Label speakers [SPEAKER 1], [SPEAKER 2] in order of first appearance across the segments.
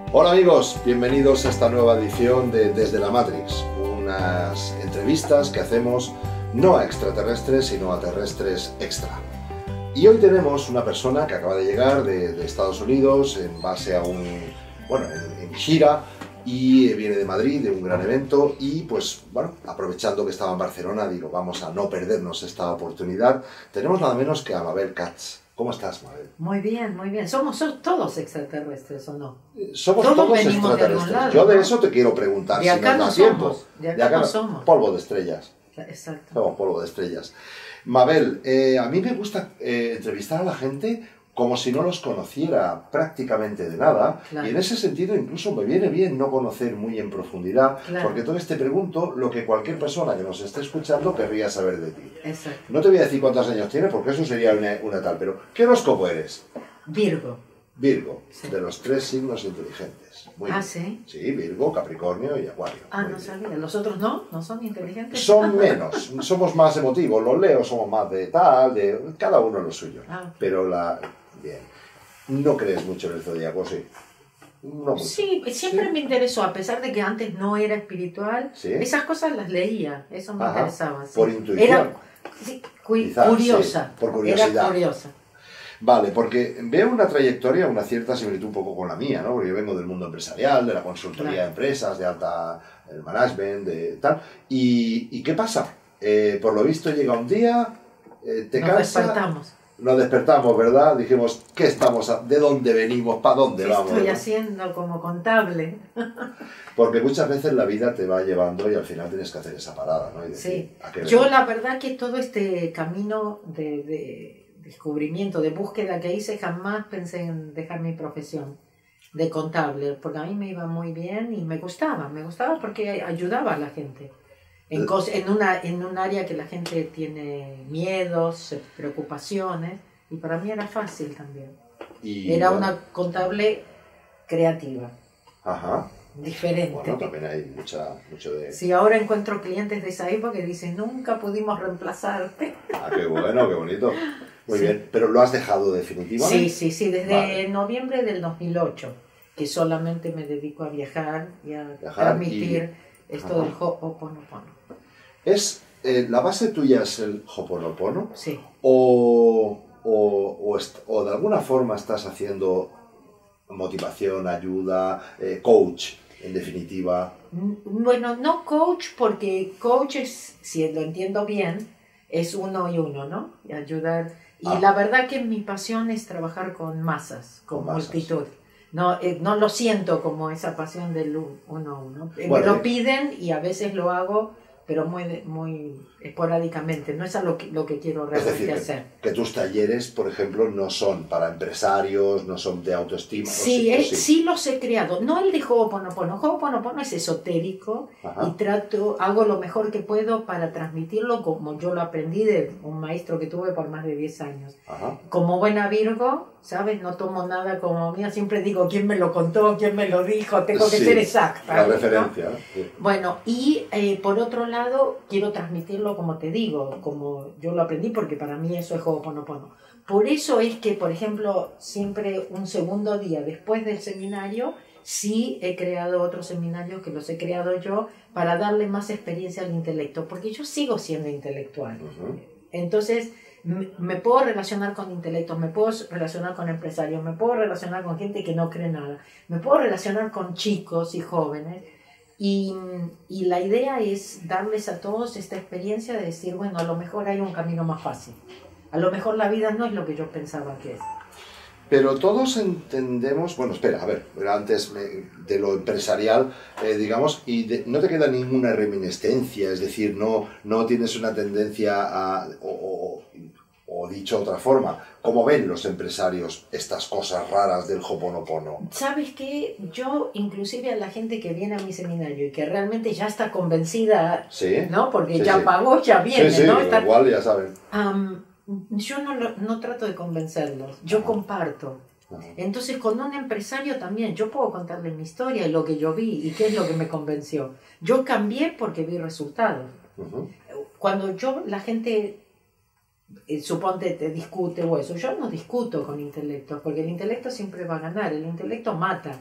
[SPEAKER 1] Hola amigos, bienvenidos a esta nueva edición de Desde la Matrix, unas entrevistas que hacemos no a extraterrestres, sino a terrestres extra. Y hoy tenemos una persona que acaba de llegar de Estados Unidos en base a en gira, y viene de Madrid, de un gran evento, y pues bueno, aprovechando que estaba en Barcelona, digo, vamos a no perdernos esta oportunidad. Tenemos nada menos que a Mabel Katz. ¿Cómo estás, Mabel?
[SPEAKER 2] Muy bien, muy bien. ¿Somos todos extraterrestres o no?
[SPEAKER 1] Somos
[SPEAKER 2] todos
[SPEAKER 1] extraterrestres.
[SPEAKER 2] de algún lado,
[SPEAKER 1] Yo de
[SPEAKER 2] ¿no?
[SPEAKER 1] eso te quiero preguntar,
[SPEAKER 2] De acá
[SPEAKER 1] si nos
[SPEAKER 2] no
[SPEAKER 1] da
[SPEAKER 2] somos,
[SPEAKER 1] tiempo.
[SPEAKER 2] de acá no somos.
[SPEAKER 1] Polvo de estrellas.
[SPEAKER 2] Exacto.
[SPEAKER 1] Somos polvo de estrellas. Mabel, a mí me gusta entrevistar a la gente como si no los conociera prácticamente de nada,
[SPEAKER 2] Claro.
[SPEAKER 1] y en ese sentido incluso me viene bien no conocer muy en profundidad,
[SPEAKER 2] Claro.
[SPEAKER 1] porque entonces te pregunto lo que cualquier persona que nos esté escuchando querría saber de ti.
[SPEAKER 2] Exacto.
[SPEAKER 1] No te voy a decir cuántos años tienes, porque eso sería una tal, pero ¿qué horóscopo eres?
[SPEAKER 2] Virgo.
[SPEAKER 1] Virgo,
[SPEAKER 2] Sí.
[SPEAKER 1] de los 3 signos inteligentes. Muy bien.
[SPEAKER 2] ¿Sí?
[SPEAKER 1] Sí, Virgo, Capricornio y Acuario.
[SPEAKER 2] Ah,
[SPEAKER 1] Muy
[SPEAKER 2] no
[SPEAKER 1] bien.
[SPEAKER 2] sabía. ¿Los otros no? ¿No son inteligentes?
[SPEAKER 1] Son menos, somos más emotivos, los Leos somos más de tal, de cada uno lo suyo.
[SPEAKER 2] Ah, ok.
[SPEAKER 1] Pero bien. ¿No crees mucho en el zodiaco? Sí. No mucho.
[SPEAKER 2] Sí, siempre
[SPEAKER 1] Sí.
[SPEAKER 2] me interesó, a pesar de que antes no era espiritual,
[SPEAKER 1] Sí.
[SPEAKER 2] esas cosas las leía, eso me
[SPEAKER 1] Ajá.
[SPEAKER 2] interesaba. Sí.
[SPEAKER 1] Por intuición.
[SPEAKER 2] Era sí,
[SPEAKER 1] Quizás,
[SPEAKER 2] curiosa,
[SPEAKER 1] sí, por curiosidad.
[SPEAKER 2] era curiosa.
[SPEAKER 1] Vale, porque veo una trayectoria, una cierta similitud un poco con la mía, ¿no? Porque yo vengo del mundo empresarial, de la consultoría
[SPEAKER 2] Claro.
[SPEAKER 1] de empresas, de alta management, de tal. ¿Y qué pasa? Por lo visto llega un día, te
[SPEAKER 2] Nos
[SPEAKER 1] cansa,
[SPEAKER 2] despertamos.
[SPEAKER 1] nos despertamos, ¿verdad? Dijimos, ¿qué estamos? ¿De dónde venimos? ¿Para dónde
[SPEAKER 2] ¿Qué
[SPEAKER 1] vamos?
[SPEAKER 2] estoy
[SPEAKER 1] ¿no?
[SPEAKER 2] haciendo como contable?
[SPEAKER 1] Porque muchas veces la vida te va llevando y al final tienes que hacer esa parada, ¿no? Y decir,
[SPEAKER 2] Sí,
[SPEAKER 1] ¿a qué
[SPEAKER 2] yo
[SPEAKER 1] vengo?
[SPEAKER 2] la verdad que todo este camino de descubrimiento, de búsqueda que hice, jamás pensé en dejar mi profesión de contable, porque a mí me iba muy bien y me gustaba porque ayudaba a la gente en un área que la gente tiene miedos, preocupaciones, y para mí era fácil también.
[SPEAKER 1] Y,
[SPEAKER 2] Era
[SPEAKER 1] bueno,
[SPEAKER 2] una contable creativa,
[SPEAKER 1] Ajá.
[SPEAKER 2] diferente.
[SPEAKER 1] Bueno, también hay mucho de...
[SPEAKER 2] Si ahora encuentro clientes de esa época que dicen, nunca pudimos reemplazarte.
[SPEAKER 1] Ah, qué bueno, qué bonito. Muy
[SPEAKER 2] Sí.
[SPEAKER 1] bien, pero ¿lo has dejado definitivamente?
[SPEAKER 2] Sí, desde
[SPEAKER 1] Vale.
[SPEAKER 2] noviembre del 2008, que solamente me dedico a viajar y a
[SPEAKER 1] Viajar
[SPEAKER 2] transmitir esto
[SPEAKER 1] Ajá.
[SPEAKER 2] del Ho'oponopono.
[SPEAKER 1] ¿Es, la base tuya es el Ho'oponopono?
[SPEAKER 2] Sí.
[SPEAKER 1] O de alguna forma estás haciendo motivación, ayuda, coach, en definitiva?
[SPEAKER 2] Bueno, no coach, porque coach es, si lo entiendo bien, es uno y uno, ¿no? Y ayudar. Y
[SPEAKER 1] Ah.
[SPEAKER 2] la verdad que mi pasión es trabajar con masas, con
[SPEAKER 1] Con masas.
[SPEAKER 2] multitud. No, no lo siento como esa pasión del uno a uno.
[SPEAKER 1] Bueno,
[SPEAKER 2] Me lo piden y a veces lo hago, pero muy esporádicamente. No es a lo que quiero
[SPEAKER 1] Es
[SPEAKER 2] realmente
[SPEAKER 1] decir,
[SPEAKER 2] hacer.
[SPEAKER 1] que tus talleres, por ejemplo, no son para empresarios, no son de autoestima.
[SPEAKER 2] Sí,
[SPEAKER 1] o sí.
[SPEAKER 2] sí los he creado. No el de Ho'oponopono. Ho'oponopono es esotérico
[SPEAKER 1] Ajá.
[SPEAKER 2] y hago lo mejor que puedo para transmitirlo como yo lo aprendí de un maestro que tuve por más de 10 años.
[SPEAKER 1] Ajá.
[SPEAKER 2] Como buena Virgo, ¿sabes? No tomo nada como mía. Siempre digo quién me lo contó, quién me lo dijo. Tengo que
[SPEAKER 1] Sí,
[SPEAKER 2] ser exacta.
[SPEAKER 1] La
[SPEAKER 2] ¿no?
[SPEAKER 1] referencia, ¿no? Sí.
[SPEAKER 2] Bueno, y por otro lado, quiero transmitirlo como te digo, como yo lo aprendí, porque para mí eso es Ho'oponopono. Por eso es que, por ejemplo, siempre un segundo día después del seminario, sí he creado otros seminarios que los he creado yo para darle más experiencia al intelecto, porque yo sigo siendo intelectual.
[SPEAKER 1] Ujú.
[SPEAKER 2] Entonces, me puedo relacionar con intelectos, me puedo relacionar con empresarios, me puedo relacionar con gente que no cree nada, me puedo relacionar con chicos y jóvenes. Y la idea es darles a todos esta experiencia de decir, bueno, a lo mejor hay un camino más fácil. A lo mejor la vida no es lo que yo pensaba que es.
[SPEAKER 1] Pero todos entendemos, bueno, espera, a ver, antes de lo empresarial, digamos, no te queda ninguna reminiscencia, es decir, no tienes una tendencia a, o dicho de otra forma, ¿cómo ven los empresarios estas cosas raras del Ho'oponopono?
[SPEAKER 2] ¿Sabes qué? Yo, inclusive a la gente que viene a mi seminario y que realmente ya está convencida,
[SPEAKER 1] Sí,
[SPEAKER 2] ¿no? Porque
[SPEAKER 1] sí,
[SPEAKER 2] ya
[SPEAKER 1] sí.
[SPEAKER 2] pagó, ya viene,
[SPEAKER 1] Sí, sí,
[SPEAKER 2] ¿no? Está,
[SPEAKER 1] igual ya saben.
[SPEAKER 2] yo no trato de convencerlos, yo
[SPEAKER 1] Ajá.
[SPEAKER 2] comparto.
[SPEAKER 1] Ajá.
[SPEAKER 2] Entonces, con un empresario también, yo puedo contarle mi historia y lo que yo vi y qué es lo que me convenció. Yo cambié porque vi resultados.
[SPEAKER 1] Ujú.
[SPEAKER 2] Cuando la gente, suponte, te discute o eso, yo no discuto con intelectos, porque el intelecto siempre va a ganar, el intelecto mata.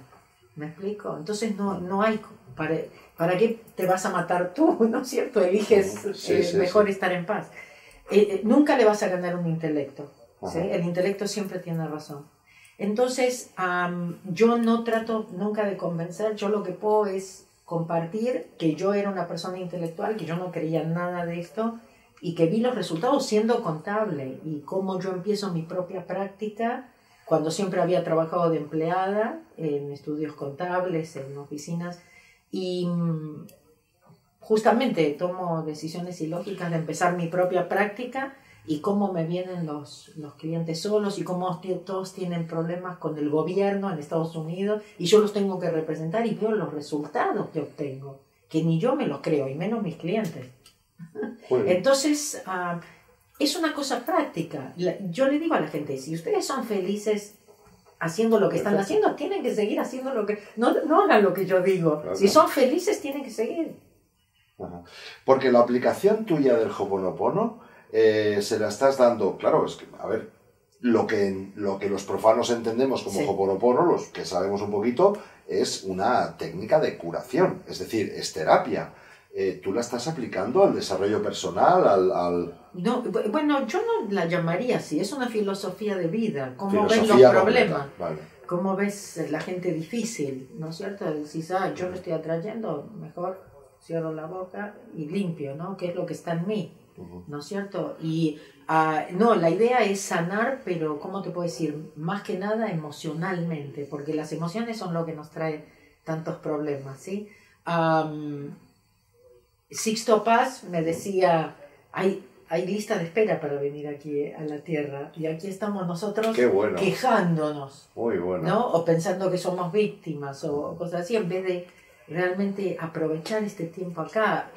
[SPEAKER 2] ¿Me explico? Entonces no hay... ¿Para qué te vas a matar tú? ¿No es cierto? Eliges mejor estar en paz. Nunca le vas a ganar un intelecto. ¿Sí? El intelecto siempre tiene razón. Entonces, yo no trato nunca de convencer. Yo lo que puedo es compartir que yo era una persona intelectual, que yo no creía nada de esto y que vi los resultados siendo contable y cómo yo empiezo mi propia práctica cuando siempre había trabajado de empleada en estudios contables, en oficinas, y justamente tomo decisiones ilógicas de empezar mi propia práctica y cómo me vienen los clientes solos y cómo todos tienen problemas con el gobierno en Estados Unidos y yo los tengo que representar y veo los resultados que obtengo, que ni yo me los creo, y menos mis clientes. Entonces, es una cosa práctica. Yo le digo a la gente, si ustedes son felices haciendo lo que están haciendo, tienen que seguir haciendo lo que... No hagan lo que yo digo. Claro. Si son felices, tienen que seguir.
[SPEAKER 1] Ajá. Porque la aplicación tuya del Ho'oponopono se la estás dando... Claro, es que, a ver, lo que los profanos entendemos como Ho'oponopono, los que sabemos un poquito, es una técnica de curación. Es decir, es terapia. ¿Tú la estás aplicando al desarrollo personal,
[SPEAKER 2] No, bueno, yo no la llamaría así, es una filosofía de vida. ¿Cómo ves los problemas? Vale. ¿Cómo ves la gente difícil? ¿No es cierto? Si yo lo estoy atrayendo, mejor cierro la boca y limpio, ¿no? ¿Qué es lo que está en mí? ¿No es cierto? Y no, la idea es sanar, pero ¿cómo te puedo decir? Más que nada emocionalmente, porque las emociones son lo que nos trae tantos problemas, ¿sí? Sixto Paz me decía, hay lista de espera para venir aquí a la Tierra, y aquí estamos nosotros quejándonos,
[SPEAKER 1] muy bueno,
[SPEAKER 2] ¿no? O pensando que somos víctimas o cosas así, en vez de realmente aprovechar este tiempo acá.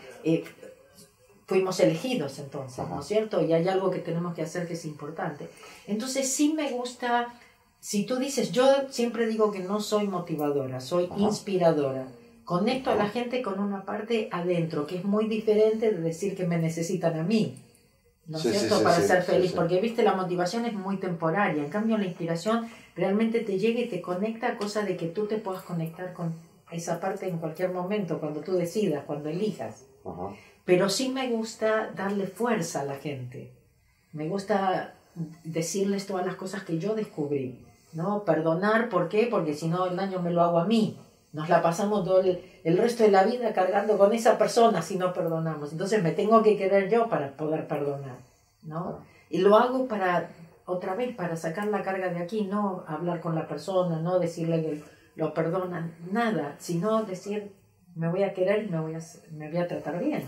[SPEAKER 2] Fuimos elegidos entonces, ¿no es cierto? Y hay algo que tenemos que hacer que es importante. Entonces sí me gusta, si tú dices, yo siempre digo que no soy motivadora, soy inspiradora. Conecto a la gente con una parte adentro, que es muy diferente de decir que me necesitan a mí, ¿no es cierto? Para ser feliz, porque viste, la motivación es muy temporaria, en cambio la inspiración realmente te llega y te conecta a cosa de que tú te puedas conectar con esa parte en cualquier momento, cuando tú decidas, cuando elijas. Pero sí me gusta darle fuerza a la gente, me gusta decirles todas las cosas que yo descubrí, ¿no? Perdonar, ¿por qué? Porque si no el daño me lo hago a mí. Nos la pasamos todo el resto de la vida cargando con esa persona si no perdonamos. Entonces me tengo que querer yo para poder perdonar, ¿no? Y lo hago otra vez, para sacar la carga de aquí, no hablar con la persona, no decirle que lo perdonan, nada, sino decir, me voy a querer y me voy a tratar bien.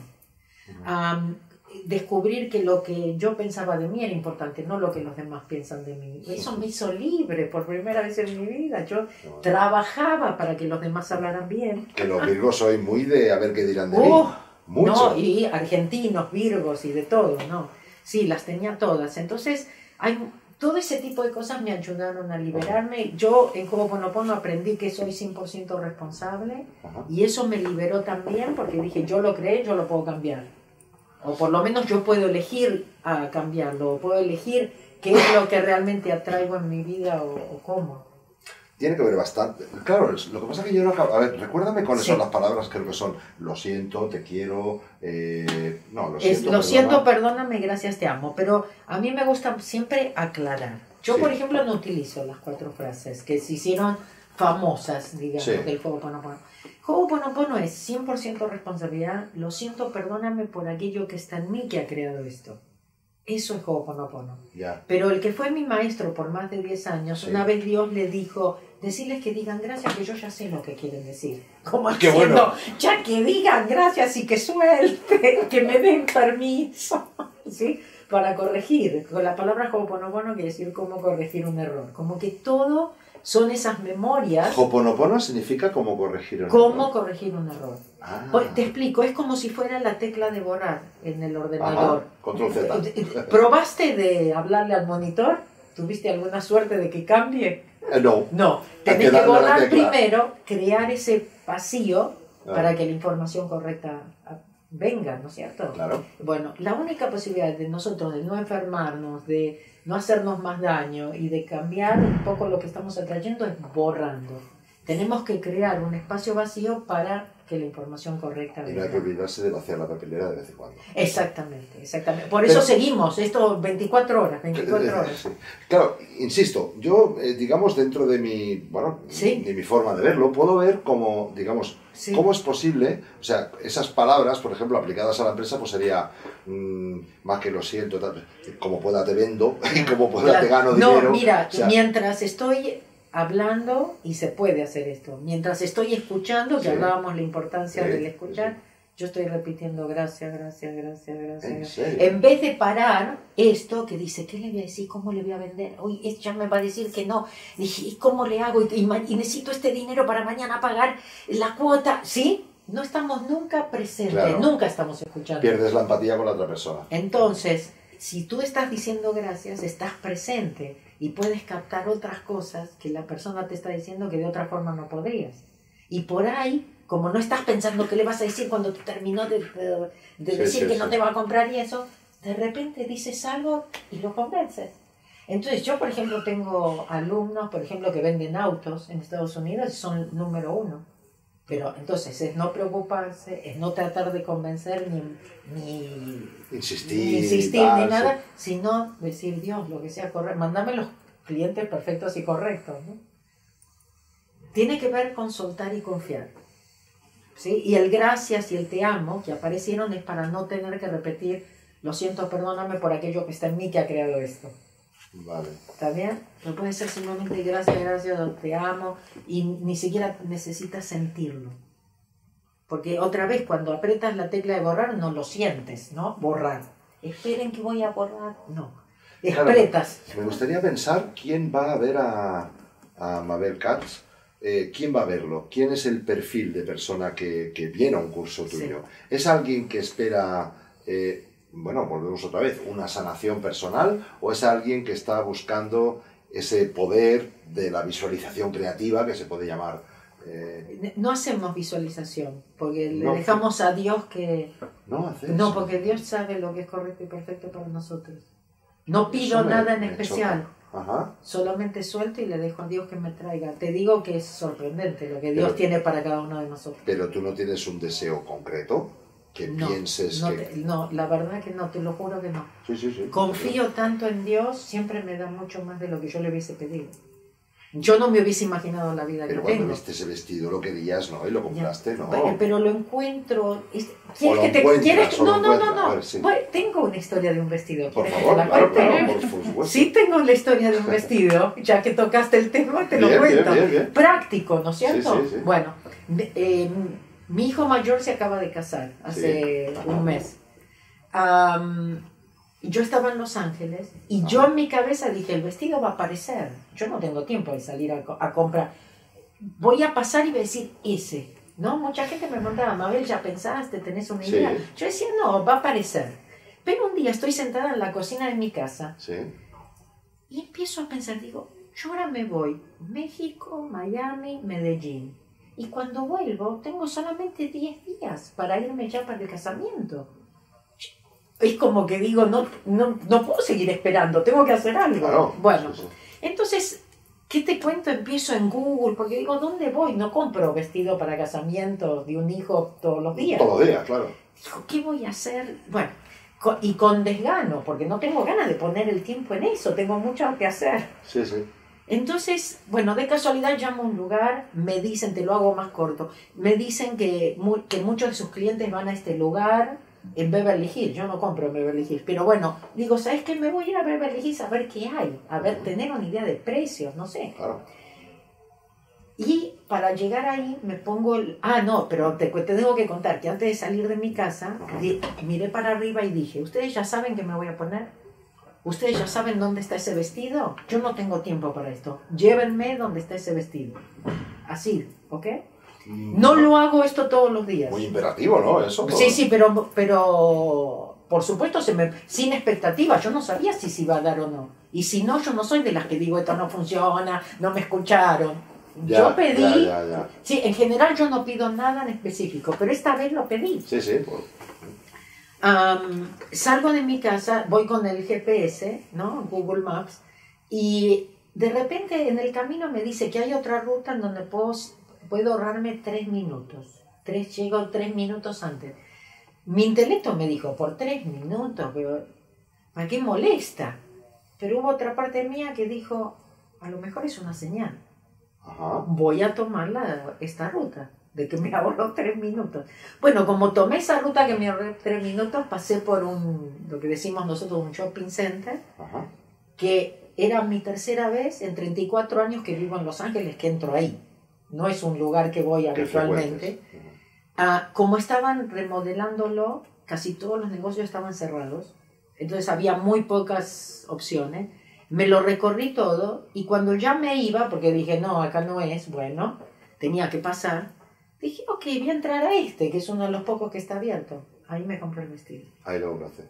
[SPEAKER 2] Descubrir que lo que yo pensaba de mí era importante, no lo que los demás piensan de mí. Eso me hizo libre por primera vez en mi vida. Yo trabajaba para que los demás hablaran bien.
[SPEAKER 1] Que los virgos soy muy de a ver qué dirán de mí. Mucho.
[SPEAKER 2] No, y argentinos, virgos y de todo, ¿no? Sí, las tenía todas. Entonces, todo ese tipo de cosas me ayudaron a liberarme. Yo en Ho'oponopono aprendí que soy 100% responsable y eso me liberó también porque dije, yo lo creé, yo lo puedo cambiar. O por lo menos yo puedo elegir a cambiarlo, o puedo elegir qué es lo que realmente atraigo en mi vida o cómo.
[SPEAKER 1] Tiene que ver bastante. Claro, lo que pasa es que yo no acabo... A ver, recuérdame cuáles son las palabras, creo que son lo siento, te quiero... No,
[SPEAKER 2] lo siento, perdóname, gracias, te amo. Pero a mí me gusta siempre aclarar. Yo, por ejemplo, no utilizo las 4 frases que se hicieron famosas, digamos, del Ho'oponopono. Ho'oponopono es 100% responsabilidad. Lo siento, perdóname por aquello que está en mí que ha creado esto. Eso es Ho'oponopono. Pero el que fue mi maestro por más de 10 años, una vez Dios le dijo, decirles que digan gracias, que yo ya sé lo que quieren decir. Como diciendo, ya que digan gracias y que suelte, que me den permiso, ¿sí? Para corregir. Con la palabra Ho'oponopono quiere decir cómo corregir un error. Como que todo son esas memorias.
[SPEAKER 1] Ho'oponopono significa cómo corregir un error.
[SPEAKER 2] Cómo corregir un error. Te explico, es como si fuera la tecla de borrar en el ordenador.
[SPEAKER 1] Control Z.
[SPEAKER 2] ¿Probaste de hablarle al monitor? ¿Tuviste alguna suerte de que cambie?
[SPEAKER 1] No.
[SPEAKER 2] No, tenés que borrar primero, crear ese vacío para que la información correcta venga, ¿no es cierto?
[SPEAKER 1] Claro.
[SPEAKER 2] Bueno, la única posibilidad de nosotros de no enfermarnos, de no hacernos más daño y de cambiar un poco lo que estamos atrayendo es borrando. Tenemos que crear un espacio vacío para que la información correcta
[SPEAKER 1] venga. Y no hay que olvidarse de vaciar la papelera de vez en cuando.
[SPEAKER 2] Exactamente, exactamente. Por eso seguimos esto 24 horas, 24 horas.
[SPEAKER 1] Sí. Claro, insisto, yo, digamos, dentro de mi, bueno,
[SPEAKER 2] ¿Sí?
[SPEAKER 1] de mi forma de verlo, puedo ver como, digamos,
[SPEAKER 2] sí.
[SPEAKER 1] cómo es posible, o sea, esas palabras, por ejemplo, aplicadas a la empresa, pues sería, más que lo siento, tal, como pueda te vendo, y como pueda te gano dinero.
[SPEAKER 2] No, mira,
[SPEAKER 1] o sea,
[SPEAKER 2] mientras estoy hablando, y se puede hacer esto, mientras estoy escuchando, que hablábamos la importancia del escuchar, yo estoy repitiendo gracias, gracias, gracias, gracias. En vez de parar esto que dice, ¿qué le voy a decir? ¿Cómo le voy a vender? Uy, ya me va a decir que no. Dije, ¿y cómo le hago? Y necesito este dinero para mañana pagar la cuota. ¿Sí? No estamos nunca presentes, claro. Nunca estamos escuchando.
[SPEAKER 1] Pierdes la empatía con la otra persona.
[SPEAKER 2] Entonces, si tú estás diciendo gracias, estás presente y puedes captar otras cosas que la persona te está diciendo que de otra forma no podrías. Y por ahí, como no estás pensando qué le vas a decir cuando te terminó de decir que no te va a comprar y eso, de repente dices algo y lo convences. Entonces yo, por ejemplo, tengo alumnos, por ejemplo, que venden autos en Estados Unidos y son número 1. Pero entonces es no preocuparse, es no tratar de convencer ni insistir ni nada, sino decir, Dios, lo que sea correcto, mándame los clientes perfectos y correctos, ¿no? Tiene que ver con soltar y confiar, ¿sí? Y el gracias y el te amo que aparecieron es para no tener que repetir, lo siento, perdóname por aquello que está en mí que ha creado esto.
[SPEAKER 1] Vale.
[SPEAKER 2] ¿Está bien? No puede ser simplemente gracias, gracias, te amo, y ni siquiera necesitas sentirlo. Porque otra vez, cuando aprietas la tecla de borrar, no lo sientes, ¿no? Borrar. Esperen que voy a borrar. No. Aprietas.
[SPEAKER 1] Claro, me gustaría pensar quién va a ver a Mabel Katz. ¿Quién va a verlo? ¿Quién es el perfil de persona que viene a un curso tuyo? Sí. ¿Es alguien que espera... bueno, volvemos otra vez, una sanación personal, o es alguien que está buscando ese poder de la visualización creativa que se puede llamar?
[SPEAKER 2] No hacemos visualización, porque le dejamos a Dios que... No, porque Dios sabe lo que es correcto y perfecto para nosotros. No pido nada en especial, solamente suelto y le dejo a Dios que me traiga. Te digo que es sorprendente lo que Dios tiene para cada uno de nosotros.
[SPEAKER 1] Pero tú no tienes un deseo concreto. Que pienses que...
[SPEAKER 2] No, la verdad que no, te lo juro que no.
[SPEAKER 1] Sí.
[SPEAKER 2] Confío tanto en Dios, siempre me da mucho más de lo que yo le hubiese pedido. Yo no me hubiese imaginado la vida que tengo.
[SPEAKER 1] Pero cuando viste ese vestido lo querías, ¿no? Y lo compraste, ¿no?
[SPEAKER 2] Pero lo encuentro...
[SPEAKER 1] ¿Quieres?
[SPEAKER 2] No. Ver, sí. Bueno, tengo una historia de un vestido.
[SPEAKER 1] Por favor, claro, por supuesto.
[SPEAKER 2] Sí tengo la historia de un vestido, ya que tocaste el tema, te lo cuento. Bien. Práctico, ¿no es cierto?
[SPEAKER 1] Sí.
[SPEAKER 2] Bueno, mi hijo mayor se acaba de casar hace un mes. Yo estaba en Los Ángeles y yo en mi cabeza dije, el vestido va a aparecer. Yo no tengo tiempo de salir a comprar. Voy a pasar y voy a decir ese. ¿No? Mucha gente me preguntaba, Mabel, ¿ya pensaste? ¿Tenés una idea? Sí. Yo decía, no, va a aparecer. Pero un día estoy sentada en la cocina de mi casa y empiezo a pensar, digo, yo ahora me voy México, Miami, Medellín. Y cuando vuelvo, tengo solamente 10 días para irme ya para el casamiento. Es como que digo, no puedo seguir esperando, tengo que hacer algo.
[SPEAKER 1] Claro,
[SPEAKER 2] bueno, entonces, ¿qué te cuento? Empiezo en Google, porque digo, ¿dónde voy? No compro vestido para casamiento de un hijo todos los días.
[SPEAKER 1] Todos los días, claro.
[SPEAKER 2] Digo, ¿qué voy a hacer? Bueno, y con desgano, porque no tengo ganas de poner el tiempo en eso, tengo mucho que hacer.
[SPEAKER 1] Sí.
[SPEAKER 2] Entonces, bueno, de casualidad llamo a un lugar, me dicen, te lo hago más corto, me dicen que muchos de sus clientes van a este lugar en Beverly Hills. Yo no compro en Beverly Hills, pero bueno, digo, ¿sabes qué? Me voy a ir a Beverly Hills a ver qué hay, a ver, tener una idea de precios, no sé.
[SPEAKER 1] Claro.
[SPEAKER 2] Y para llegar ahí me pongo pero te tengo que contar que antes de salir de mi casa, miré para arriba y dije, ¿ustedes ya saben qué me voy a poner? ¿Ustedes ya saben dónde está ese vestido? Yo no tengo tiempo para esto. Llévenme donde está ese vestido. Así, ¿ok? No lo hago esto todos los días.
[SPEAKER 1] Muy imperativo, ¿no? Eso.
[SPEAKER 2] Sí, pero por supuesto sin expectativa. Yo no sabía si se iba a dar o no. Y si no, yo no soy de las que digo, esto no funciona, no me escucharon. Yo pedí...
[SPEAKER 1] Ya.
[SPEAKER 2] Sí, en general yo no pido nada en específico, pero esta vez lo pedí.
[SPEAKER 1] Sí.
[SPEAKER 2] Salgo de mi casa, voy con el GPS, ¿no? Google Maps, y de repente en el camino me dice que hay otra ruta en donde puedo ahorrarme 3 minutos. Llego 3 minutos antes. Mi intelecto me dijo, por 3 minutos, pero ¿para qué molesta? Pero hubo otra parte mía que dijo, a lo mejor es una señal.
[SPEAKER 1] Ajá.
[SPEAKER 2] Voy a tomar esta ruta, de que me ahorro 3 minutos. Bueno, como tomé esa ruta que me ahorré 3 minutos, pasé por lo que decimos nosotros, un shopping center,
[SPEAKER 1] Ajá.
[SPEAKER 2] que era mi tercera vez en 34 años que vivo en Los Ángeles, que entro ahí. No es un lugar que voy habitualmente. Como estaban remodelándolo, casi todos los negocios estaban cerrados, entonces había muy pocas opciones. Me lo recorrí todo y cuando ya me iba, porque dije, no, acá no es, bueno, tenía que pasar, dije, ok, voy a entrar a que es uno de los pocos que está abierto. Ahí me compré el vestido.
[SPEAKER 1] Ahí lo hace.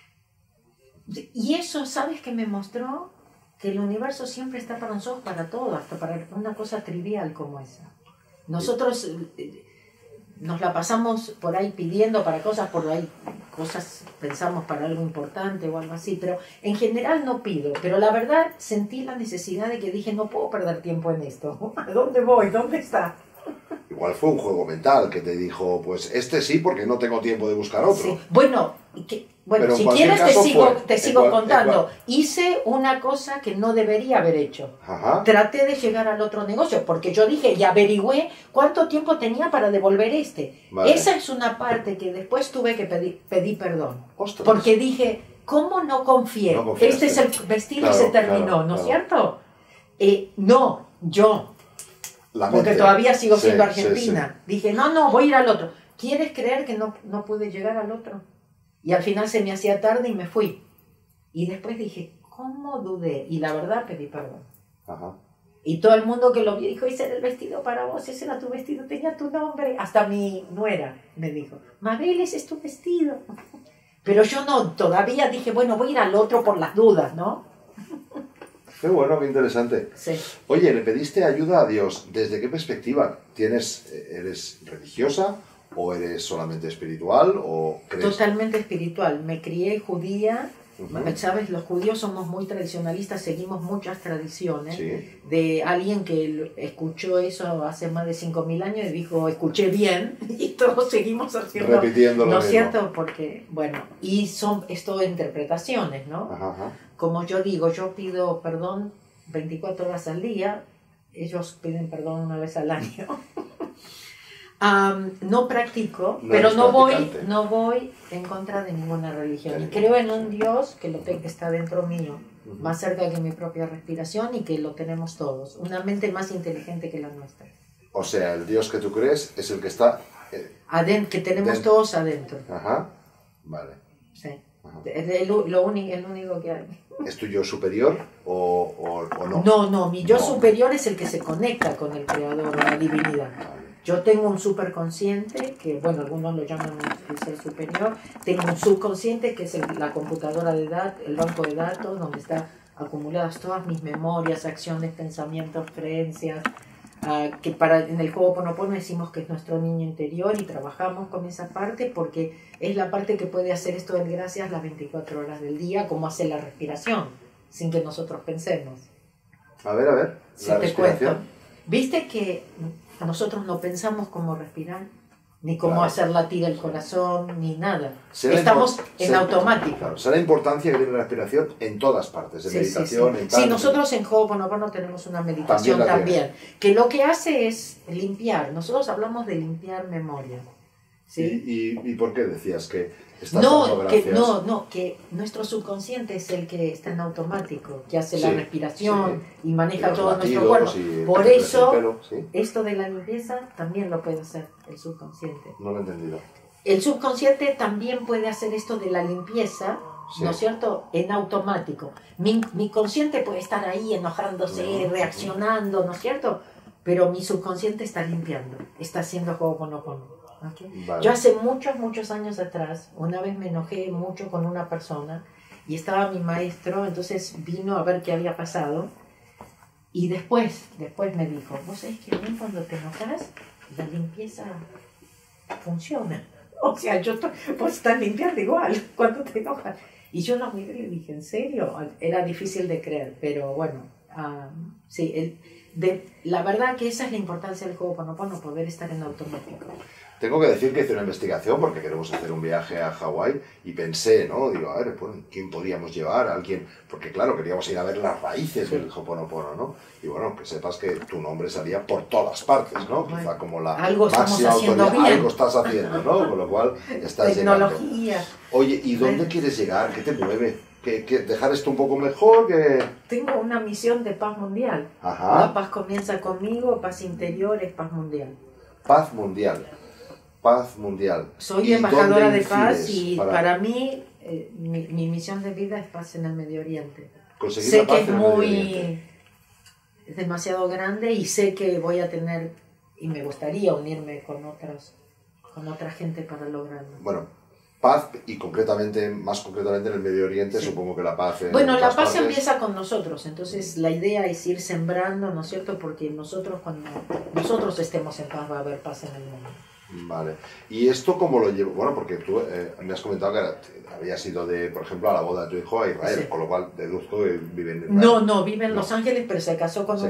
[SPEAKER 2] Y eso, ¿sabes qué me mostró? Que el universo siempre está para nosotros, para todo, hasta para una cosa trivial como esa. Nosotros nos la pasamos por ahí pidiendo para cosas, por ahí cosas pensamos para algo importante o algo así, pero en general no pido. Pero la verdad sentí la necesidad de que dije, no puedo perder tiempo en esto. ¿A dónde voy? ¿Dónde está?
[SPEAKER 1] Igual fue un juego mental que te dijo, pues este sí, porque no tengo tiempo de buscar otro.
[SPEAKER 2] Sí. Bueno, si quieres te sigo contando. Hice una cosa que no debería haber hecho.
[SPEAKER 1] Ajá.
[SPEAKER 2] Traté de llegar al otro negocio, porque yo dije y averigüé cuánto tiempo tenía para devolver
[SPEAKER 1] Vale.
[SPEAKER 2] Esa es una parte que después tuve que pedir perdón.
[SPEAKER 1] Ostras.
[SPEAKER 2] Porque dije, ¿cómo no confié?
[SPEAKER 1] No confiaste.
[SPEAKER 2] Este es el vestido
[SPEAKER 1] Claro,
[SPEAKER 2] y se terminó,
[SPEAKER 1] claro,
[SPEAKER 2] ¿no es
[SPEAKER 1] claro.
[SPEAKER 2] cierto? No, yo. Porque todavía sigo siendo argentina.
[SPEAKER 1] Sí.
[SPEAKER 2] Dije, no, voy a ir al otro. ¿Quieres creer que no pude llegar al otro? Y al final se me hacía tarde y me fui. Y después dije, ¿cómo dudé? Y la verdad pedí perdón.
[SPEAKER 1] Ajá.
[SPEAKER 2] Y todo el mundo que lo vio dijo, ese era el vestido para vos, ese era tu vestido, tenía tu nombre. Hasta mi nuera me dijo, Mabel, ese es tu vestido. Pero yo no, todavía dije, bueno, voy a ir al otro por las dudas, ¿no?
[SPEAKER 1] Qué bueno, qué interesante.
[SPEAKER 2] Sí.
[SPEAKER 1] Oye, ¿le pediste ayuda a Dios? ¿Desde qué perspectiva? ¿Eres religiosa o eres solamente espiritual o crees?
[SPEAKER 2] Totalmente espiritual. Me crié judía. ¿Sabes? Los judíos somos muy tradicionalistas, seguimos muchas tradiciones.
[SPEAKER 1] Sí.
[SPEAKER 2] De alguien que escuchó eso hace más de 5.000 años y dijo, escuché bien, y todos seguimos haciendo.
[SPEAKER 1] Repitiendo lo
[SPEAKER 2] ¿no
[SPEAKER 1] mismo.
[SPEAKER 2] es cierto? Porque, bueno, y es todo interpretaciones, ¿no?
[SPEAKER 1] Ajá.
[SPEAKER 2] Como yo digo, yo pido perdón 24 horas al día, ellos piden perdón una vez al año. No practico, pero no voy en contra de ninguna religión. Y creo en un Dios que está dentro mío, más cerca que mi propia respiración y que lo tenemos todos. Una mente más inteligente que la nuestra.
[SPEAKER 1] O sea, el Dios que tú crees es el que está...
[SPEAKER 2] que tenemos todos adentro.
[SPEAKER 1] Ajá, vale.
[SPEAKER 2] Sí. Es el único que hay.
[SPEAKER 1] ¿Es tu yo superior o no?
[SPEAKER 2] No, mi yo superior es el que se conecta con el creador, la divinidad.
[SPEAKER 1] Vale.
[SPEAKER 2] Yo tengo un superconsciente, que bueno, algunos lo llaman el ser superior. Tengo un subconsciente, que es la computadora de datos, el banco de datos, donde están acumuladas todas mis memorias, acciones, pensamientos, creencias. Que en el Ho'oponopono decimos que es nuestro niño interior y trabajamos con esa parte porque es la parte que puede hacer esto del gracias las 24 horas del día, como hace la respiración, sin que nosotros pensemos.
[SPEAKER 1] A ver,
[SPEAKER 2] Si
[SPEAKER 1] la
[SPEAKER 2] te
[SPEAKER 1] respiración.
[SPEAKER 2] cuento. ¿Viste que nosotros no pensamos cómo respirar? Ni cómo
[SPEAKER 1] Claro.
[SPEAKER 2] hacer latir el corazón, ni nada.
[SPEAKER 1] Sé
[SPEAKER 2] Estamos
[SPEAKER 1] la
[SPEAKER 2] en automático.
[SPEAKER 1] Claro, sé la importancia que tiene la respiración en todas partes, en meditación, en tal.
[SPEAKER 2] Sí, nosotros en Ho'oponopono tenemos una meditación también, que lo que hace es limpiar. Nosotros hablamos de limpiar memoria. ¿Sí?
[SPEAKER 1] ¿Y por qué decías que estás dando gracias?
[SPEAKER 2] Que nuestro subconsciente es el que está en automático, que hace
[SPEAKER 1] Sí,
[SPEAKER 2] la respiración y maneja
[SPEAKER 1] los
[SPEAKER 2] todo
[SPEAKER 1] latidos,
[SPEAKER 2] nuestro cuerpo.
[SPEAKER 1] y
[SPEAKER 2] Por
[SPEAKER 1] el
[SPEAKER 2] eso,
[SPEAKER 1] pelo, ¿sí?
[SPEAKER 2] esto de la limpieza también lo puede hacer el subconsciente.
[SPEAKER 1] No lo he entendido.
[SPEAKER 2] El subconsciente también puede hacer esto de la limpieza,
[SPEAKER 1] Sí.
[SPEAKER 2] ¿no es cierto?, en automático. Mi consciente puede estar ahí enojándose, reaccionando, ¿no es cierto? Pero mi subconsciente está limpiando, está haciendo Ho'oponopono. ¿Okay?
[SPEAKER 1] Vale.
[SPEAKER 2] Yo hace muchos años atrás, una vez me enojé mucho con una persona y estaba mi maestro, entonces vino a ver qué había pasado y después me dijo, vos sabés que bien cuando te enojas, la limpieza funciona. O sea, vos estás limpiando igual cuando te enojas. Y yo lo miré y le dije, ¿en serio? Era difícil de creer, pero bueno, Sí, la verdad que esa es la importancia del Ho'oponopono, poder estar en automático.
[SPEAKER 1] Tengo que decir que hice una investigación porque queremos hacer un viaje a Hawái y pensé, ¿no? Digo, a ver, pues, ¿quién podríamos llevar? ¿A alguien? Porque claro, queríamos ir a ver las raíces del Ho'oponopono, ¿no? Y bueno, que sepas que tu nombre salía por todas partes, ¿no?
[SPEAKER 2] Bueno,
[SPEAKER 1] quizá como la
[SPEAKER 2] algo
[SPEAKER 1] máxima autoridad.
[SPEAKER 2] bien.
[SPEAKER 1] Algo estás haciendo, ¿no? Con lo cual estás
[SPEAKER 2] Tecnología.
[SPEAKER 1] llegando. Oye, ¿y dónde quieres llegar? ¿Qué te mueve? ¿Que dejar esto un poco mejor? Que
[SPEAKER 2] Tengo una misión de paz mundial.
[SPEAKER 1] Ajá.
[SPEAKER 2] La paz comienza conmigo, paz interior es paz mundial.
[SPEAKER 1] Paz mundial. Paz mundial.
[SPEAKER 2] Soy embajadora de paz y para mí mi misión de vida es paz en el Medio Oriente. Sé que es demasiado grande y sé que voy a tener, y me gustaría unirme con otra gente para lograrlo.
[SPEAKER 1] Bueno, paz y más concretamente en el Medio Oriente, sí. Supongo que la paz...
[SPEAKER 2] Bueno, la paz empieza con nosotros, entonces la idea es ir sembrando, ¿no es cierto? Porque cuando nosotros estemos en paz va a haber paz en el mundo.
[SPEAKER 1] Vale. ¿Y esto cómo lo llevo? Bueno, porque tú me has comentado que habías ido, por ejemplo, a la boda de tu hijo a Israel, sí. Con lo cual deduzco que vive en Israel.
[SPEAKER 2] No, vive en Los Ángeles, pero se casó con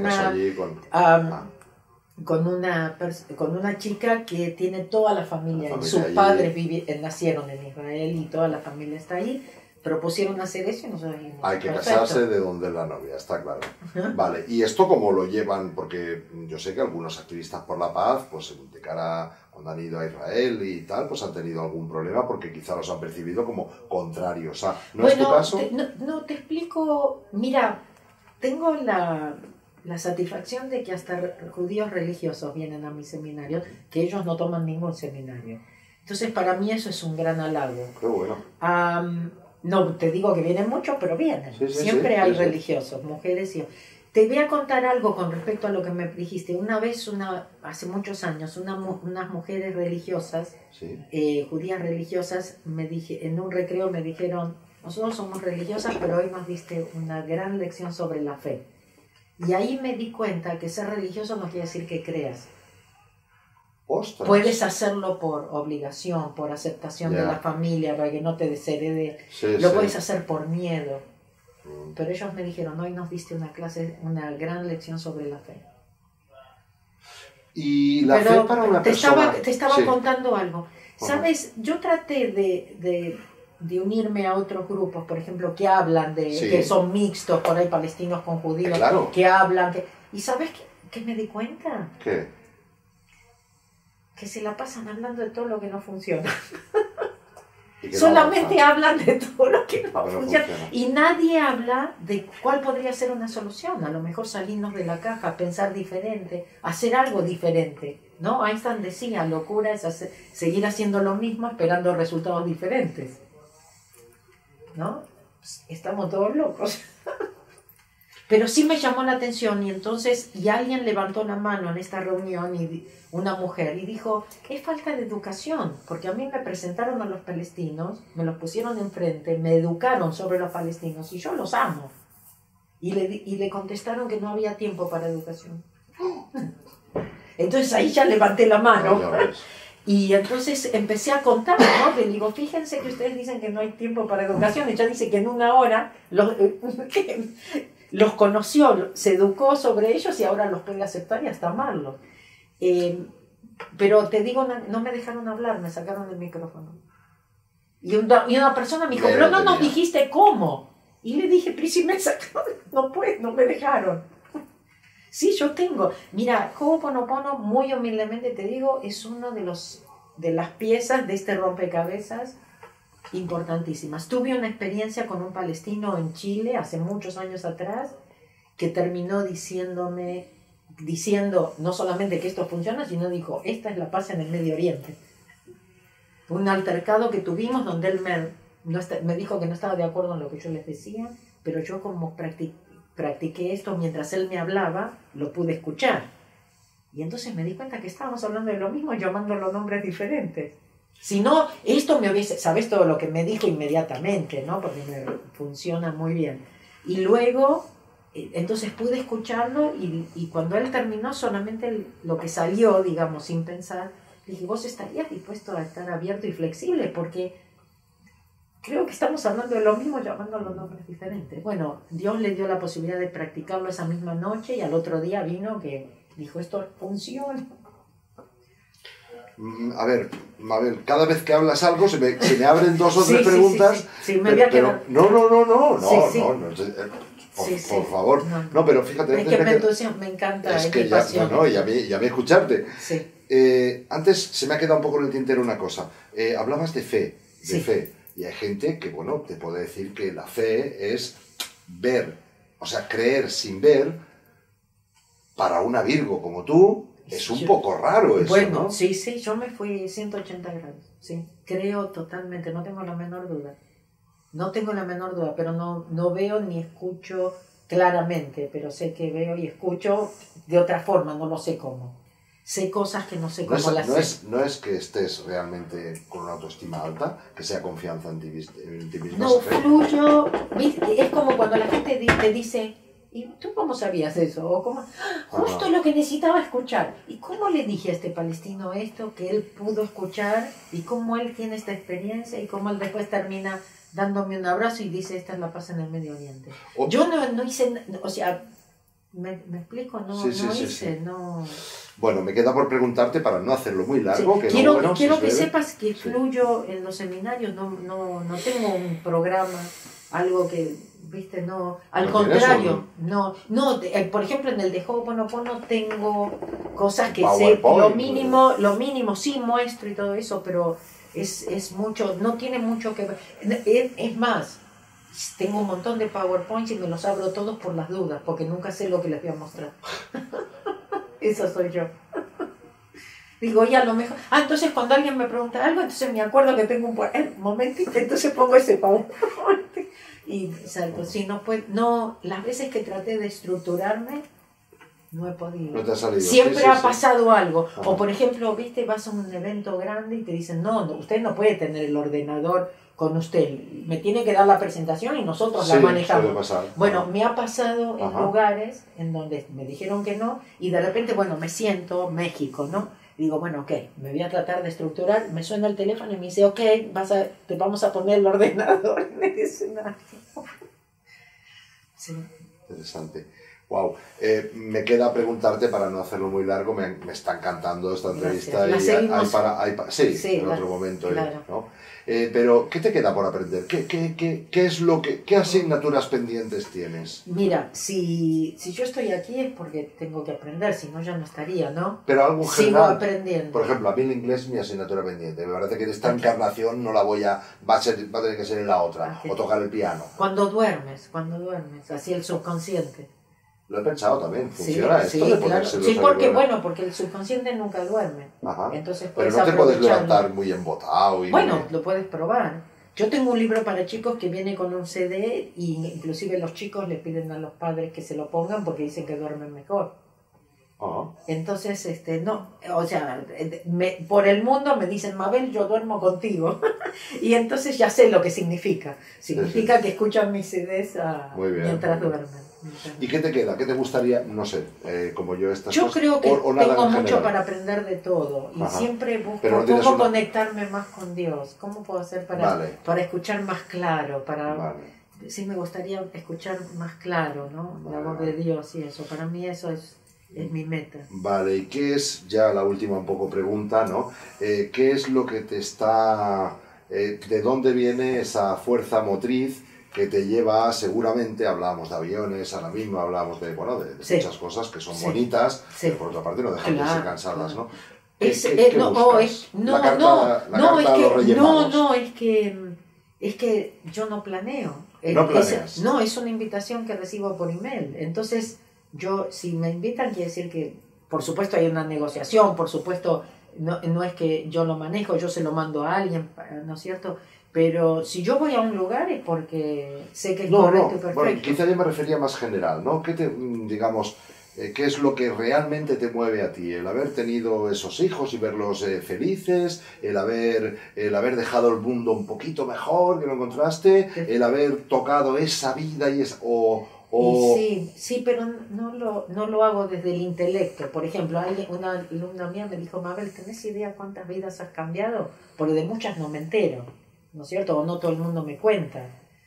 [SPEAKER 2] una chica que tiene toda la familia. Sus padres nacieron en Israel y toda la familia está ahí. Propusieron hacer eso y nosotros dijimos,
[SPEAKER 1] hay que casarse de donde es la novia, está claro. Vale, ¿y esto cómo lo llevan? Porque yo sé que algunos activistas por la paz, pues de cara cuando han ido a Israel y tal, pues han tenido algún problema porque quizá los han percibido como contrarios. ¿No es tu caso?
[SPEAKER 2] No, te explico. Mira, tengo la satisfacción de que hasta judíos religiosos vienen a mi seminario, que ellos no toman ningún seminario. Entonces, para mí eso es un gran halago.
[SPEAKER 1] Qué bueno.
[SPEAKER 2] No te digo que vienen muchos, pero vienen. Sí, siempre hay religiosos, mujeres y... Te voy a contar algo con respecto a lo que me dijiste. Una vez, hace muchos años, unas mujeres religiosas, judías religiosas, en un recreo me dijeron, nosotros somos religiosas, pero hoy nos diste una gran lección sobre la fe. Y ahí me di cuenta que ser religioso no quiere decir que creas.
[SPEAKER 1] ¡Ostras!
[SPEAKER 2] Puedes hacerlo por obligación, por aceptación de la familia, para que no te desherede. Lo puedes hacer por miedo. Pero ellos me dijeron, hoy nos diste una gran lección sobre la fe.
[SPEAKER 1] Y la fe para una persona...
[SPEAKER 2] Te estaba contando algo. ¿Sabes? Yo traté de unirme a otros grupos, por ejemplo, que hablan que son mixtos, por ahí palestinos con judíos,
[SPEAKER 1] claro.
[SPEAKER 2] Que hablan... ¿Y sabes qué me di cuenta?
[SPEAKER 1] ¿Qué?
[SPEAKER 2] Que se la pasan hablando de todo lo que no funciona. Solamente hablan de todo lo que no funciona. Y nadie habla de cuál podría ser una solución. A lo mejor salirnos de la caja, pensar diferente, hacer algo diferente. ¿No? Einstein decía, locura es seguir haciendo lo mismo esperando resultados diferentes. ¿No? Estamos todos locos. Pero sí me llamó la atención y alguien levantó la mano en esta reunión, una mujer, y dijo, es falta de educación, porque a mí me presentaron a los palestinos, me los pusieron enfrente, me educaron sobre los palestinos y yo los amo. Y le contestaron que no había tiempo para educación. Entonces ahí ya levanté la mano. Y entonces empecé a contar, ¿no? Le digo, fíjense que ustedes dicen que no hay tiempo para educación, ella dice que en una hora los conoció, se educó sobre ellos y ahora los puede aceptar y hasta amarlos. Pero te digo, no me dejaron hablar, me sacaron el micrófono. Y una persona me dijo, pero no nos dijiste cómo. Y le dije, pero si me sacaron, no me dejaron. Sí, yo tengo. Mira, Ho'oponopono, muy humildemente te digo, es uno de las piezas de este rompecabezas importantísimas. Tuve una experiencia con un palestino en Chile hace muchos años atrás que terminó diciendo no solamente que esto funciona, sino dijo, esta es la paz en el Medio Oriente. Un altercado que tuvimos donde él me dijo que no estaba de acuerdo en lo que yo les decía, pero yo como practiqué esto mientras él me hablaba, lo pude escuchar. Y entonces me di cuenta que estábamos hablando de lo mismo, llamándolo nombres diferentes. Si no, esto me hubiese... ¿Sabes todo lo que me dijo inmediatamente, no? Porque me funciona muy bien. Y luego, entonces pude escucharlo y cuando él terminó, solamente lo que salió, digamos, sin pensar, dije, vos estarías dispuesto a estar abierto y flexible, porque creo que estamos hablando de lo mismo llamando a los nombres diferentes. Bueno, Dios le dio la posibilidad de practicarlo esa misma noche y al otro día vino que dijo, esto funciona.
[SPEAKER 1] A ver, Mabel, cada vez que hablas algo se me abren dos o tres preguntas.
[SPEAKER 2] Sí, me voy a quedar.
[SPEAKER 1] No,
[SPEAKER 2] Sí.
[SPEAKER 1] por favor. No, pero fíjate.
[SPEAKER 2] Es que me entusiasma, me encanta.
[SPEAKER 1] Es que ya me escucharte.
[SPEAKER 2] Sí.
[SPEAKER 1] Antes se me ha quedado un poco en el tintero una cosa. Hablabas de fe, fe. Y hay gente que, bueno, te puede decir que la fe es ver, o sea, creer sin ver. Para una Virgo como tú, es un poco raro eso,
[SPEAKER 2] bueno,
[SPEAKER 1] ¿no?
[SPEAKER 2] Sí, yo me fui 180 grados. Sí, creo totalmente, no tengo la menor duda. No tengo la menor duda, pero no veo ni escucho claramente, pero sé que veo y escucho de otra forma, no lo sé cómo. Sé cosas que no sé cómo las sé.
[SPEAKER 1] No es que estés realmente con una autoestima alta, que sea confianza en ti misma.
[SPEAKER 2] No, fluyo, ¿viste? Es como cuando la gente te dice, ¿y tú cómo sabías eso? O cómo, justo lo que necesitaba escuchar. ¿Y cómo le dije a este palestino esto que él pudo escuchar? ¿Y cómo él tiene esta experiencia? ¿Y cómo él después termina dándome un abrazo y dice, esta es la paz en el Medio Oriente? Yo no hice, o sea, ¿me explico? No.
[SPEAKER 1] Bueno, me queda por preguntarte para no hacerlo muy largo. Que
[SPEAKER 2] quiero que sepas que fluyo en los seminarios, no tengo un programa, algo que, viste, no, al contrario, por ejemplo en el de Ho'oponopono tengo cosas que sé, lo mínimo sí muestro y todo eso, pero es mucho, no tiene mucho que ver, es más, tengo un montón de PowerPoints y me los abro todos por las dudas, porque nunca sé lo que les voy a mostrar. Eso soy yo. Digo, ya a lo mejor. Entonces cuando alguien me pregunta algo, entonces me acuerdo que tengo un momentito, entonces pongo ese PowerPoint. Y salto. Sí, las veces que traté de estructurarme, no he podido.
[SPEAKER 1] No te ha salido.
[SPEAKER 2] Siempre ha pasado algo. O por ejemplo, viste, vas a un evento grande y te dicen, no, usted no puede tener el ordenador con usted, me tiene que dar la presentación y nosotros la manejamos. Bueno, me ha pasado en lugares en donde me dijeron que no y de repente, bueno, me siento, México, ¿no? Digo, bueno, ok, me voy a tratar de estructurar, me suena el teléfono y me dice, ok, te vamos a poner el ordenador en el escenario. Sí.
[SPEAKER 1] Interesante. Wow. Me queda preguntarte, para no hacerlo muy largo, me está encantando esta entrevista. En otro momento.
[SPEAKER 2] Claro.
[SPEAKER 1] ¿no? Pero, ¿qué te queda por aprender? ¿Qué asignaturas pendientes tienes?
[SPEAKER 2] Mira, si yo estoy aquí es porque tengo que aprender, si no ya no estaría, ¿no?
[SPEAKER 1] Pero algo
[SPEAKER 2] Sigo
[SPEAKER 1] general.
[SPEAKER 2] Aprendiendo.
[SPEAKER 1] Por ejemplo, a mí el inglés es mi asignatura pendiente. Me parece que en esta encarnación no la va a tener que ser en la otra. O tocar el piano.
[SPEAKER 2] Cuando duermes, así el subconsciente.
[SPEAKER 1] Lo he pensado también, funciona esto de ponérselo.
[SPEAKER 2] Sí, porque el subconsciente nunca duerme.
[SPEAKER 1] Ajá.
[SPEAKER 2] Entonces
[SPEAKER 1] pero no te puedes levantar muy embotado.
[SPEAKER 2] Lo puedes probar. Yo tengo un libro para chicos que viene con un CD y inclusive los chicos les piden a los padres que se lo pongan porque dicen que duermen mejor. Entonces, por el mundo me dicen, Mabel, yo duermo contigo. Y entonces ya sé lo que significa. Significa que escuchan mis CDs mientras duermen.
[SPEAKER 1] ¿Y qué te queda? ¿Qué te gustaría? No sé, como yo estas
[SPEAKER 2] cosas. Yo creo que tengo mucho
[SPEAKER 1] general.
[SPEAKER 2] para aprender de todo. Y siempre busco cómo conectarme más con Dios. ¿Cómo puedo hacer para escuchar más claro? Sí, me gustaría escuchar más claro, ¿no? La voz de Dios y eso. Para mí eso es mi meta.
[SPEAKER 1] Vale, ¿y qué es, ya la última un poco pregunta, ¿no? ¿Qué es lo que te está... ¿de dónde viene esa fuerza motriz que te lleva, seguramente, hablamos de aviones, ahora mismo hablamos de muchas cosas que son bonitas, pero por otra parte no dejan de ser cansadas, ¿no? ¿Qué
[SPEAKER 2] es que yo no planeo.
[SPEAKER 1] ¿No planeas?
[SPEAKER 2] Es una invitación que recibo por email. Entonces, si me invitan, quiere decir que, por supuesto, hay una negociación, por supuesto, no es que yo lo manejo, yo se lo mando a alguien, ¿no es cierto? Pero si yo voy a un lugar es porque sé que es correcto y perfecto.
[SPEAKER 1] Bueno, quizá yo me refería más general, ¿no? ¿Qué es lo que realmente te mueve a ti? El haber tenido esos hijos y verlos felices, el haber dejado el mundo un poquito mejor que lo encontraste, el haber tocado esa vida
[SPEAKER 2] Sí, pero no lo hago desde el intelecto. Por ejemplo, una alumna mía me dijo, Mabel, ¿tenés idea cuántas vidas has cambiado? Porque de muchas no me entero. ¿no es cierto? O no todo el mundo me cuenta.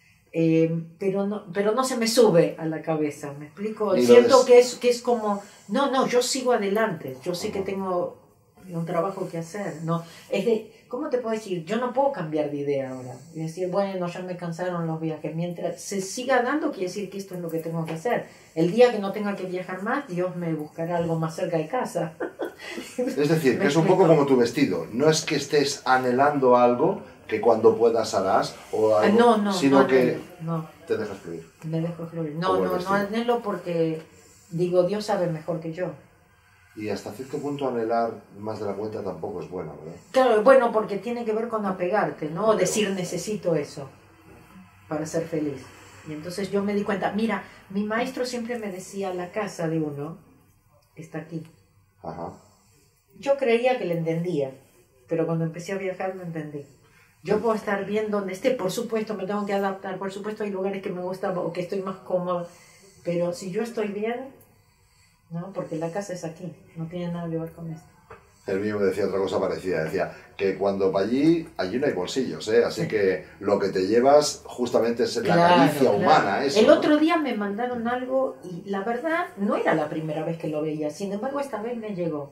[SPEAKER 2] Pero no se me sube a la cabeza, ¿me explico? Siento que es como, no, yo sigo adelante, yo sé que tengo un trabajo que hacer, ¿no? ¿Cómo te puedo decir? Yo no puedo cambiar de idea ahora y decir, bueno, ya me cansaron los viajes. Mientras se siga dando, quiere decir que esto es lo que tengo que hacer. El día que no tenga que viajar más, Dios me buscará algo más cerca de casa.
[SPEAKER 1] Es decir, que es un poco como tu vestido. No es que estés anhelando algo que cuando puedas harás, o algo, sino que te dejas fluir.
[SPEAKER 2] Me dejo fluir. No anhelo porque digo, Dios sabe mejor que yo.
[SPEAKER 1] Y hasta cierto punto anhelar más de la cuenta tampoco es bueno, ¿verdad?
[SPEAKER 2] Claro, bueno, porque tiene que ver con apegarte, ¿no? O decir, necesito eso para ser feliz. Y entonces yo me di cuenta, mira, mi maestro siempre me decía, la casa de uno está aquí.
[SPEAKER 1] Ajá.
[SPEAKER 2] Yo creía que le entendía, pero cuando empecé a viajar no entendí. Yo puedo estar bien donde esté, por supuesto me tengo que adaptar, por supuesto hay lugares que me gustan o que estoy más cómoda, pero si yo estoy bien, no, porque la casa es aquí, no tiene nada que ver con esto.
[SPEAKER 1] El mío me decía otra cosa parecida, decía que cuando va allí no hay bolsillos, así que lo que te llevas justamente es la caricia humana. Eso,
[SPEAKER 2] el otro día me mandaron algo y la verdad no era la primera vez que lo veía, sin embargo esta vez me llegó.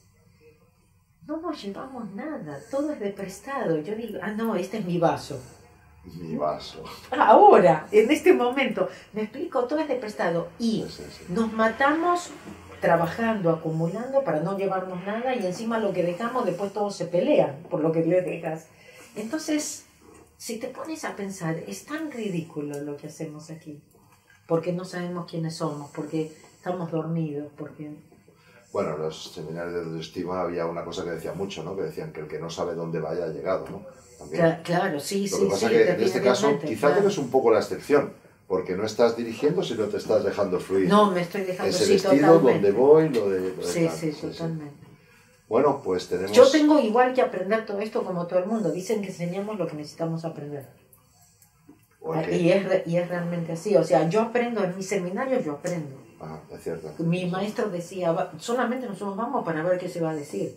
[SPEAKER 2] No nos llevamos nada, todo es de prestado. Yo digo, no, este es mi vaso.
[SPEAKER 1] Mi vaso.
[SPEAKER 2] Ahora, en este momento, me explico, todo es de prestado. Y nos matamos trabajando, acumulando para no llevarnos nada y encima lo que dejamos, después todos se pelean por lo que les dejas. Entonces, si te pones a pensar, es tan ridículo lo que hacemos aquí. Porque no sabemos quiénes somos, porque estamos dormidos, porque...
[SPEAKER 1] Bueno, en los seminarios de autoestima había una cosa que decía mucho, ¿no? Que decían que el que no sabe dónde vaya ha llegado, ¿no?
[SPEAKER 2] Claro, sí.
[SPEAKER 1] Lo que pasa es que en este caso quizás eres un poco la excepción, porque no estás dirigiendo, sino te estás dejando fluir.
[SPEAKER 2] No, me estoy dejando
[SPEAKER 1] ese vestido, donde voy, lo de
[SPEAKER 2] sí, totalmente.
[SPEAKER 1] Bueno, pues tenemos...
[SPEAKER 2] Yo tengo igual que aprender todo esto como todo el mundo. Dicen que enseñamos lo que necesitamos aprender. Y es realmente así. O sea, yo aprendo en mis seminarios, yo aprendo.
[SPEAKER 1] Es cierto.
[SPEAKER 2] Mi maestro decía, solamente nosotros vamos para ver qué se va a decir.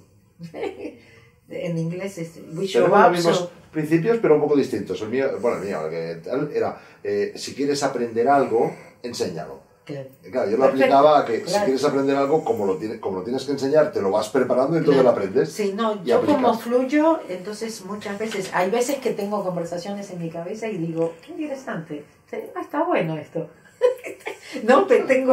[SPEAKER 2] En inglés es we show
[SPEAKER 1] up,
[SPEAKER 2] los
[SPEAKER 1] mismos principios, pero un poco distintos. El mío era, si quieres aprender algo, enséñalo. Claro, yo lo aplicaba a que si quieres aprender algo, como lo tienes que enseñar, te lo vas preparando y entonces lo aprendes.
[SPEAKER 2] Sí, no, yo aplicas. Como fluyo, entonces muchas veces, hay veces que tengo conversaciones en mi cabeza y digo, qué interesante, está bueno esto. No,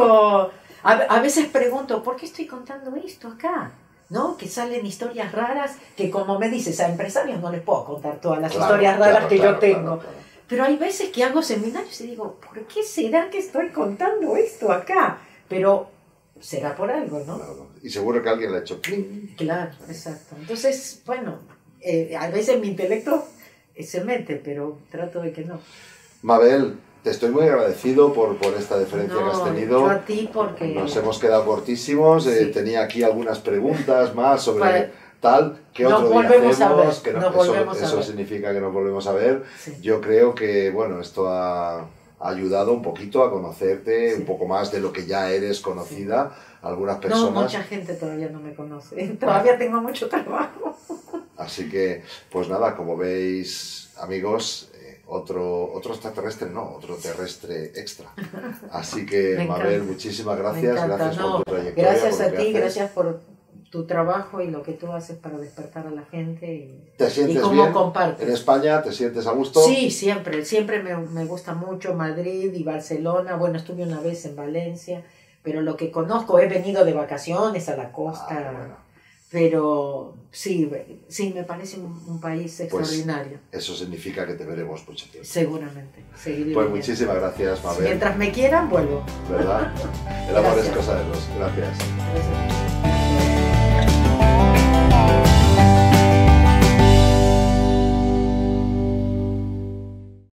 [SPEAKER 2] a veces pregunto, ¿por qué estoy contando esto acá? ¿No? Que salen historias raras que, como me dices, a empresarios no les puedo contar todas las historias raras que yo tengo. Claro. Pero hay veces que hago seminarios y digo, ¿por qué será que estoy contando esto acá? Pero será por algo, ¿no?
[SPEAKER 1] Claro. Y seguro que alguien le ha hecho ¡cling!
[SPEAKER 2] Claro, exacto. Entonces, bueno, a veces mi intelecto se mete, pero trato de que no.
[SPEAKER 1] Mabel, te estoy muy agradecido por esta deferencia que has tenido.
[SPEAKER 2] Yo a ti porque...
[SPEAKER 1] Nos hemos quedado cortísimos. Sí. Tenía aquí algunas preguntas más sobre tal que otro día hacemos. Que eso significa que nos volvemos a ver. Sí. Yo creo que bueno, esto ha ayudado un poquito a conocerte un poco más de lo que ya eres conocida. Algunas personas...
[SPEAKER 2] No, mucha gente todavía no me conoce. Todavía tengo mucho trabajo.
[SPEAKER 1] Así que, pues nada, como veis, amigos... Otro extraterrestre, no, otro terrestre extra. Así que, Mabel, muchísimas gracias. Gracias por tu trayectoria.
[SPEAKER 2] Gracias a ti, gracias por tu trabajo y lo que tú haces para despertar a la gente.
[SPEAKER 1] ¿Te sientes bien? ¿En España te sientes a gusto?
[SPEAKER 2] Sí, siempre me gusta mucho Madrid y Barcelona. Bueno, estuve una vez en Valencia, pero lo que conozco, he venido de vacaciones a la costa. Bueno. Pero sí, me parece un país extraordinario.
[SPEAKER 1] Pues eso significa que te veremos mucho tiempo.
[SPEAKER 2] Seguramente.
[SPEAKER 1] Pues muchísimas gracias, Mabel.
[SPEAKER 2] Mientras me quieran, vuelvo.
[SPEAKER 1] ¿Verdad? El amor es cosa de dos. Gracias.